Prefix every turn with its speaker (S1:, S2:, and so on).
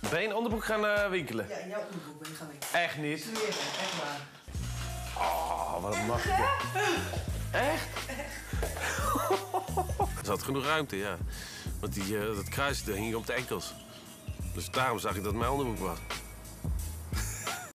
S1: Ben je in onderbroek gaan winkelen?
S2: Ja, in jouw onderbroek ben ik gaan winkelen.
S1: Echt niet?
S2: Zweer, echt waar.
S1: Oh, wat een macht. Echt? Er zat genoeg ruimte, ja. Want dat kruis hing op de enkels. Dus daarom zag ik dat het mijn onderbroek was.